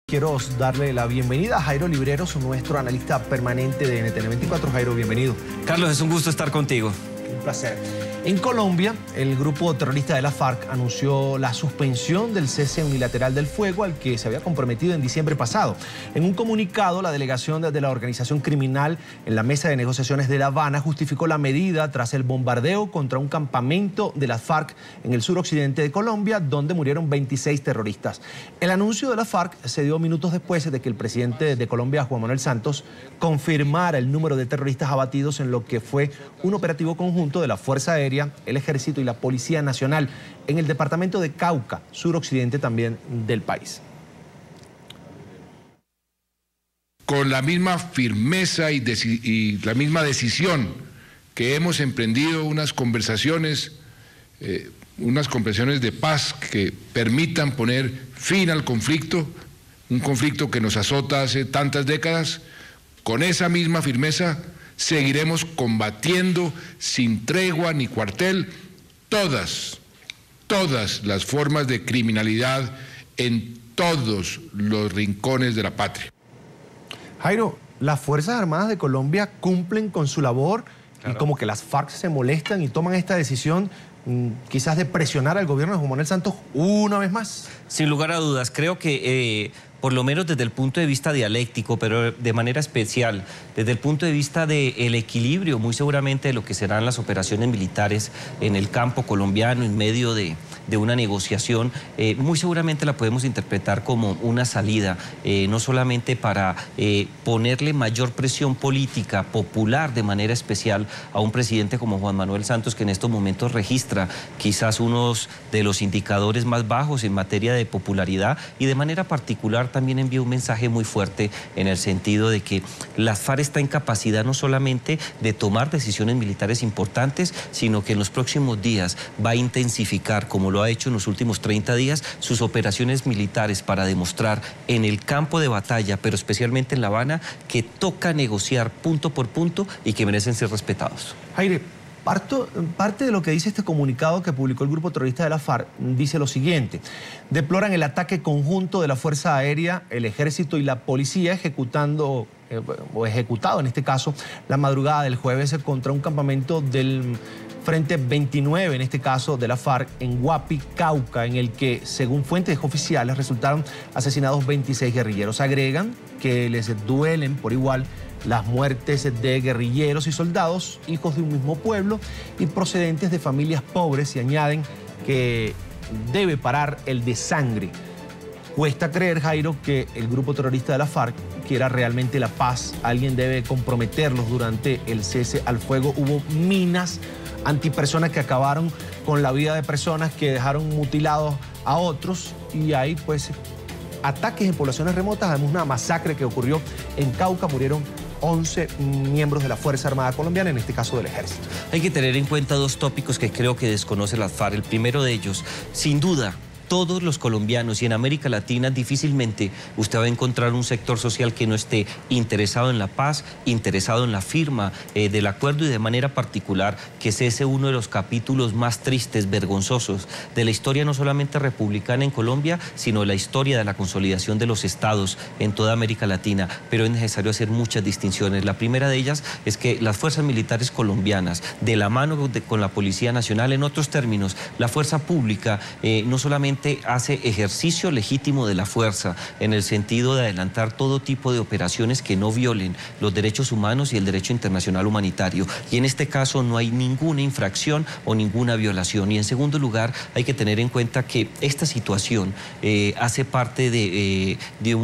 Quiero darle la bienvenida a Jairo Libreros, nuestro analista permanente de NTN 24. Jairo, bienvenido. Carlos, es un gusto estar contigo. Un placer. En Colombia, el grupo terrorista de la FARC anunció la suspensión del cese unilateral del fuego al que se había comprometido en diciembre pasado. En un comunicado, la delegación de la organización criminal en la mesa de negociaciones de La Habana justificó la medida tras el bombardeo contra un campamento de la FARC en el suroccidente de Colombia, donde murieron 26 terroristas. El anuncio de la FARC se dio minutos después de que el presidente de Colombia, Juan Manuel Santos, confirmara el número de terroristas abatidos en lo que fue un operativo conjunto de la Fuerza Aérea, el Ejército y la Policía Nacional en el departamento de Cauca, suroccidente también del país. Con la misma firmeza y la misma decisión que hemos emprendido unas conversaciones de paz que permitan poner fin al conflicto, un conflicto que nos azota hace tantas décadas, con esa misma firmeza seguiremos combatiendo sin tregua ni cuartel todas las formas de criminalidad en todos los rincones de la patria. Jairo, las Fuerzas Armadas de Colombia cumplen con su labor. Claro. Y como que las FARC se molestan y toman esta decisión quizás de presionar al gobierno de Juan Manuel Santos una vez más. Sin lugar a dudas, creo que por lo menos desde el punto de vista dialéctico, pero de manera especial, desde el punto de vista del equilibrio, muy seguramente de lo que serán las operaciones militares en el campo colombiano en medio de una negociación, muy seguramente la podemos interpretar como una salida, no solamente para ponerle mayor presión política, popular de manera especial a un presidente como Juan Manuel Santos, que en estos momentos registra quizás unos de los indicadores más bajos en materia de popularidad, y de manera particular también envía un mensaje muy fuerte en el sentido de que la FARC está en capacidad no solamente de tomar decisiones militares importantes, sino que en los próximos días va a intensificar, como lo ha hecho en los últimos 30 días, sus operaciones militares para demostrar en el campo de batalla, pero especialmente en La Habana, que toca negociar punto por punto y que merecen ser respetados. Jairo, parte de lo que dice este comunicado que publicó el grupo terrorista de la FARC dice lo siguiente: deploran el ataque conjunto de la Fuerza Aérea, el Ejército y la Policía ejecutado en este caso la madrugada del jueves contra un campamento del Frente 29, en este caso de la FARC, en Guapi, Cauca, en el que, según fuentes oficiales, resultaron asesinados 26 guerrilleros. Agregan que les duelen por igual las muertes de guerrilleros y soldados, hijos de un mismo pueblo y procedentes de familias pobres, y añaden que debe parar el desangre. Cuesta creer, Jairo, que el grupo terrorista de la FARC quiera realmente la paz. Alguien debe comprometerlos durante el cese al fuego. Hubo minas antipersonas que acabaron con la vida de personas, que dejaron mutilados a otros, y hay pues ataques en poblaciones remotas. Además, una masacre que ocurrió en Cauca, murieron 11 miembros de la Fuerza Armada Colombiana, en este caso del Ejército. Hay que tener en cuenta dos tópicos que creo que desconoce la FARC. El primero de ellos, sin duda, todos los colombianos y en América Latina difícilmente usted va a encontrar un sector social que no esté interesado en la paz, interesado en la firma del acuerdo, y de manera particular que cese uno de los capítulos más tristes, vergonzosos de la historia no solamente republicana en Colombia, sino de la historia de la consolidación de los estados en toda América Latina. Pero es necesario hacer muchas distinciones. La primera de ellas es que las fuerzas militares colombianas, de la mano con la Policía Nacional, en otros términos, la fuerza pública, no solamente hace ejercicio legítimo de la fuerza en el sentido de adelantar todo tipo de operaciones que no violen los derechos humanos y el derecho internacional humanitario. Y en este caso no hay ninguna infracción o ninguna violación. Y en segundo lugar, hay que tener en cuenta que esta situación hace parte de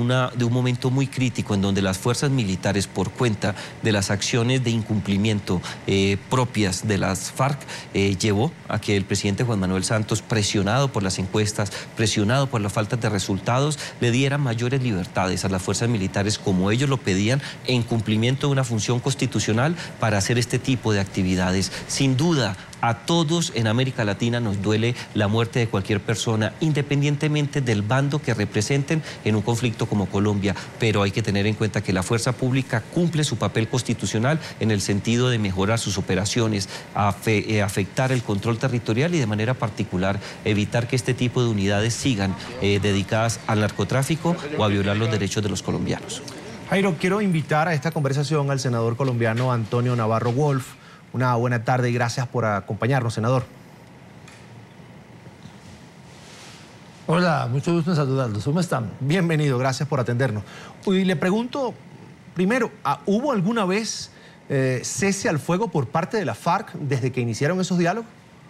un momento muy crítico en donde las fuerzas militares, por cuenta de las acciones de incumplimiento propias de las FARC, llevó a que el presidente Juan Manuel Santos, presionado por las encuestas, presionado por la falta de resultados, le diera mayores libertades a las fuerzas militares, como ellos lo pedían, en cumplimiento de una función constitucional, para hacer este tipo de actividades. Sin duda, A todos en América Latina nos duele la muerte de cualquier persona, independientemente del bando que representen en un conflicto como Colombia, pero hay que tener en cuenta que la fuerza pública cumple su papel constitucional en el sentido de mejorar sus operaciones, afectar el control territorial y de manera particular evitar que este tipo de unidades sigan dedicadas al narcotráfico o a violar los derechos de los colombianos. Jairo, quiero invitar a esta conversación al senador colombiano Antonio Navarro Wolf. Una buena tarde y gracias por acompañarnos, senador. Hola, mucho gusto en saludarlos. ¿Cómo están? Bienvenido, gracias por atendernos. Y le pregunto, primero, ¿hubo alguna vez cese al fuego por parte de la FARC desde que iniciaron esos diálogos?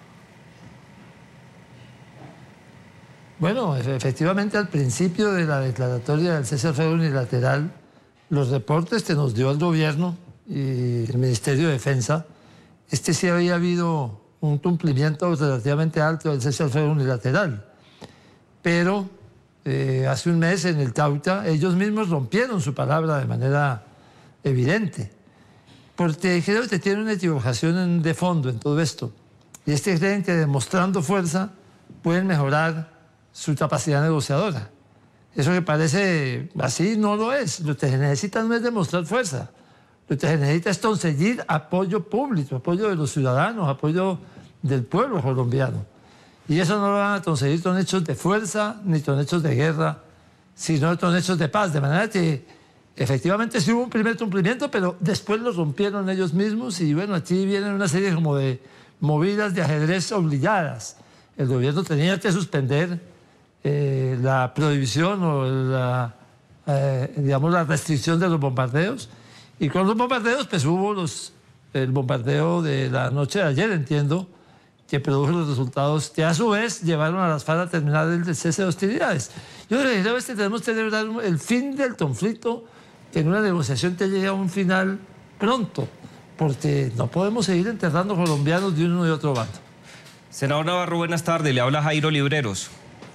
Bueno, efectivamente al principio de la declaratoria del cese al fuego unilateral, los reportes que nos dio el gobierno y el Ministerio de Defensa, sí había habido un cumplimiento relativamente alto del cese al fuego unilateral. Pero hace un mes en el Cauca ellos mismos rompieron su palabra de manera evidente. Porque creo que tienen una equivocación de fondo en todo esto. Y es que creen que demostrando fuerza pueden mejorar su capacidad negociadora. Eso que parece así no lo es. Lo que se necesita no es demostrar fuerza. Lo que se necesita es conseguir apoyo público, apoyo de los ciudadanos, apoyo del pueblo colombiano. Y eso no lo van a conseguir con hechos de fuerza ni con hechos de guerra, sino con hechos de paz. De manera que efectivamente sí hubo un primer cumplimiento, pero después lo rompieron ellos mismos y bueno, aquí vienen una serie como de movidas de ajedrez obligadas. El gobierno tenía que suspender la prohibición o digamos, la restricción de los bombardeos. Y con los bombardeos, pues hubo el bombardeo de la noche de ayer, entiendo, que produjo los resultados que a su vez llevaron a las FARC a terminar el cese de hostilidades. Yo creo que tenemos que celebrar el fin del conflicto, que en una negociación te llegue a un final pronto, porque no podemos seguir enterrando colombianos de uno y otro bando. Senador Navarro, buenas tardes. Le habla Jairo Libreros.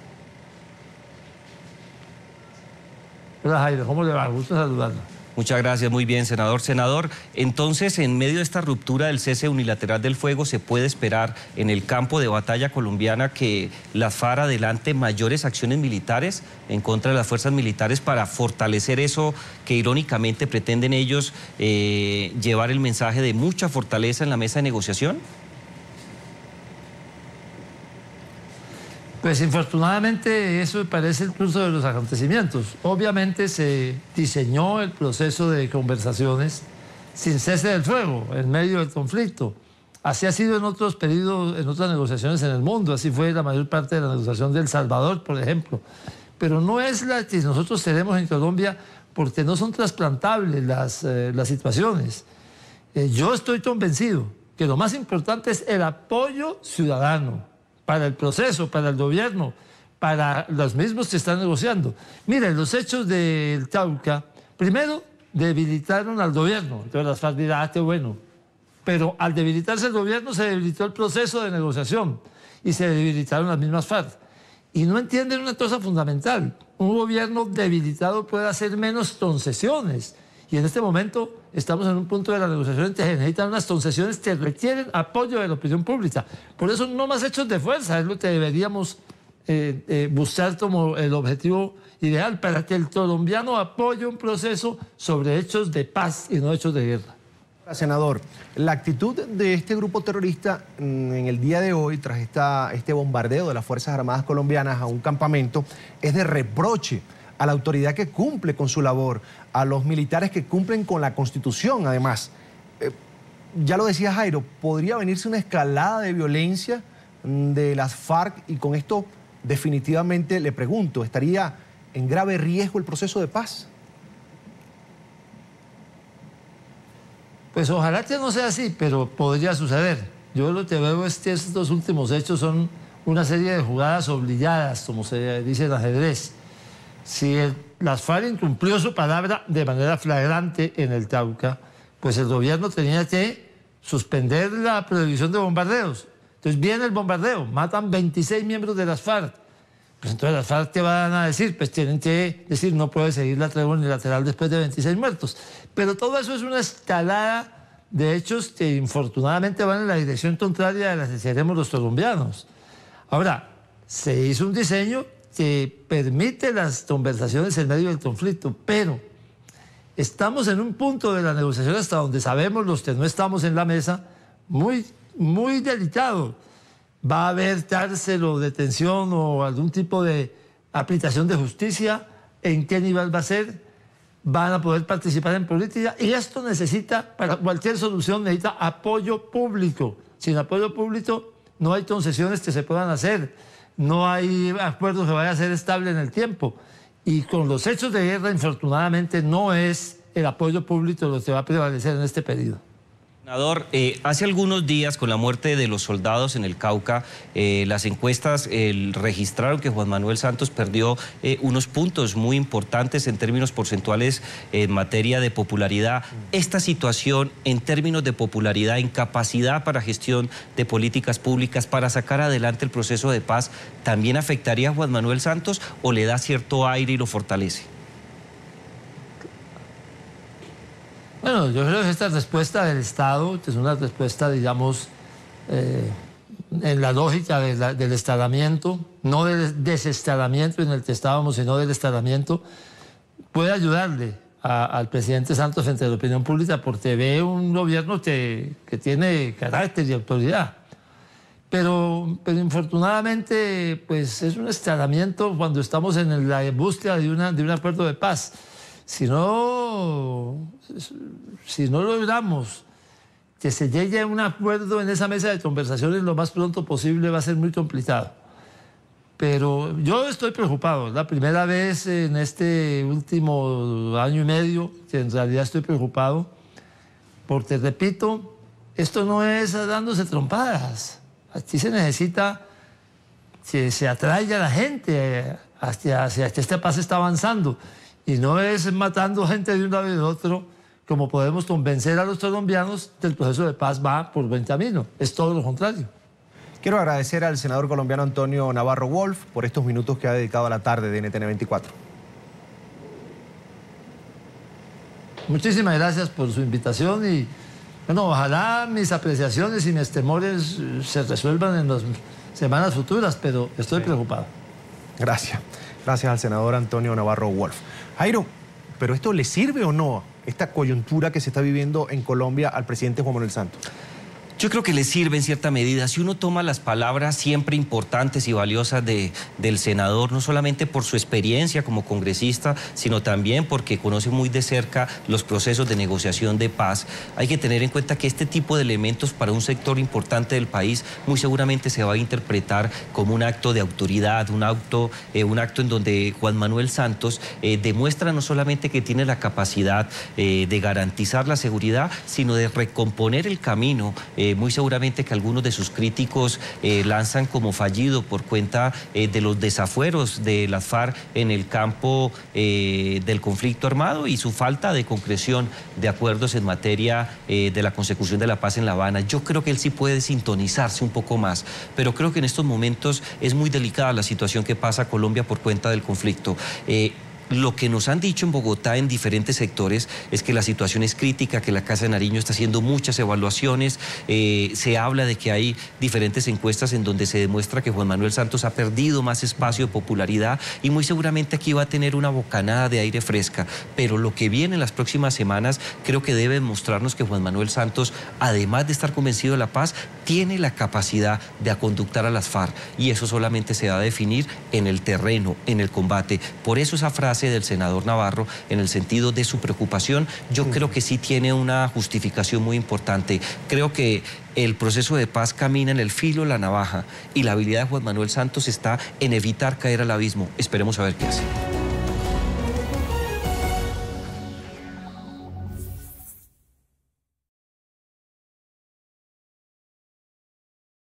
Hola Jairo, ¿cómo le va? Gusto saludarlo. Muchas gracias, muy bien, senador. Senador, entonces, en medio de esta ruptura del cese unilateral del fuego, ¿se puede esperar en el campo de batalla colombiana que la FARC adelante mayores acciones militares en contra de las fuerzas militares para fortalecer eso que irónicamente pretenden ellos llevar el mensaje de mucha fortaleza en la mesa de negociación? Pues infortunadamente eso parece el curso de los acontecimientos. Obviamente se diseñó el proceso de conversaciones sin cese del fuego, en medio del conflicto. Así ha sido en otros periodos, en otras negociaciones en el mundo. Así fue la mayor parte de la negociación de El Salvador, por ejemplo. Pero no es la que nosotros tenemos en Colombia porque no son trasplantables las situaciones. Yo estoy convencido que lo más importante es el apoyo ciudadano para el proceso, para el gobierno, para los mismos que están negociando. Miren, los hechos del Cauca, primero debilitaron al gobierno. Entonces las FARC dirán, qué bueno. Pero al debilitarse el gobierno se debilitó el proceso de negociación y se debilitaron las mismas FARC. Y no entienden una cosa fundamental. Un gobierno debilitado puede hacer menos concesiones. Y en este momento estamos en un punto de la negociación en que se necesitan unas concesiones que requieren apoyo de la opinión pública. Por eso no más hechos de fuerza es lo que deberíamos buscar como el objetivo ideal para que el colombiano apoye un proceso sobre hechos de paz y no hechos de guerra. Senador, la actitud de este grupo terrorista en el día de hoy, tras este bombardeo de las Fuerzas Armadas colombianas a un campamento, es de reproche a la autoridad que cumple con su labor, a los militares que cumplen con la Constitución, además. Ya lo decía Jairo, ¿podría venirse una escalada de violencia de las FARC? Y con esto definitivamente le pregunto, ¿estaría en grave riesgo el proceso de paz? Pues ojalá que no sea así, pero podría suceder. Yo lo que veo es que estos últimos hechos son una serie de jugadas obligadas, como se dice en ajedrez. Si las FARC incumplió su palabra de manera flagrante en el Cauca, pues el gobierno tenía que suspender la prohibición de bombardeos. Entonces viene el bombardeo, matan 26 miembros de las FARC. Pues entonces las FARC, ¿qué van a decir? Pues tienen que decir, no puede seguir la tregua unilateral después de 26 muertos. Pero todo eso es una escalada de hechos que infortunadamente van en la dirección contraria de la que queremos los colombianos. Ahora, se hizo un diseño que permite las conversaciones en medio del conflicto, pero estamos en un punto de la negociación hasta donde sabemos los que no estamos en la mesa, muy, muy delicado. Va a haber cárcel o detención o algún tipo de aplicación de justicia, en qué nivel va a ser, van a poder participar en política, y esto necesita, para cualquier solución, necesita apoyo público. Sin apoyo público no hay concesiones que se puedan hacer, no hay acuerdos que vayan a ser estable en el tiempo. Y con los hechos de guerra, infortunadamente, no es el apoyo público lo que va a prevalecer en este periodo. Senador, hace algunos días, con la muerte de los soldados en el Cauca, las encuestas registraron que Juan Manuel Santos perdió unos puntos muy importantes en términos porcentuales en materia de popularidad. Esta situación, en términos de popularidad, incapacidad para gestión de políticas públicas, para sacar adelante el proceso de paz, ¿también afectaría a Juan Manuel Santos o le da cierto aire y lo fortalece? Bueno, yo creo que esta respuesta del Estado, que es una respuesta, digamos, en la lógica del estalamiento, no del desestalamiento en el que estábamos, sino del estalamiento, puede ayudarle al presidente Santos frente a la opinión pública, porque ve un gobierno que tiene carácter y autoridad. Pero infortunadamente, pues es un estalamiento cuando estamos en la búsqueda de un acuerdo de paz. Si no logramos que se llegue a un acuerdo en esa mesa de conversaciones lo más pronto posible, va a ser muy complicado. Pero yo estoy preocupado. Es la primera vez en este último año y medio que en realidad estoy preocupado, porque, repito, esto no es dándose trompadas. Aquí se necesita que se atraiga a la gente hacia que esta paz está avanzando. Y no es matando gente de un lado y de otro como podemos convencer a los colombianos que el proceso de paz va por buen camino. Es todo lo contrario. Quiero agradecer al senador colombiano Antonio Navarro Wolf por estos minutos que ha dedicado a la tarde de NTN 24. Muchísimas gracias por su invitación y, bueno, ojalá mis apreciaciones y mis temores se resuelvan en las semanas futuras, pero estoy preocupado. Gracias. Gracias al senador Antonio Navarro Wolf. Jairo, ¿pero esto le sirve o no, esta coyuntura que se está viviendo en Colombia, al presidente Juan Manuel Santos? Yo creo que le sirve en cierta medida. Si uno toma las palabras siempre importantes y valiosas del senador, no solamente por su experiencia como congresista, sino también porque conoce muy de cerca los procesos de negociación de paz, hay que tener en cuenta que este tipo de elementos para un sector importante del país muy seguramente se va a interpretar como un acto de autoridad, un acto en donde Juan Manuel Santos demuestra no solamente que tiene la capacidad de garantizar la seguridad, sino de recomponer el camino. Muy seguramente que algunos de sus críticos lanzan como fallido por cuenta de los desafueros de las FARC en el campo del conflicto armado y su falta de concreción de acuerdos en materia de la consecución de la paz en La Habana. Yo creo que él sí puede sintonizarse un poco más, pero creo que en estos momentos es muy delicada la situación que pasa Colombia por cuenta del conflicto. Lo que nos han dicho en Bogotá en diferentes sectores es que la situación es crítica, que la Casa de Nariño está haciendo muchas evaluaciones, se habla de que hay diferentes encuestas en donde se demuestra que Juan Manuel Santos ha perdido más espacio de popularidad y muy seguramente aquí va a tener una bocanada de aire fresca, pero lo que viene en las próximas semanas creo que debe mostrarnos que Juan Manuel Santos, además de estar convencido de la paz, tiene la capacidad de aconductar a las FARC y eso solamente se va a definir en el terreno, en el combate. Por eso esa frase del senador Navarro, en el sentido de su preocupación, yo creo que sí tiene una justificación muy importante. Creo que el proceso de paz camina en el filo de la navaja y la habilidad de Juan Manuel Santos está en evitar caer al abismo. Esperemos a ver qué hace.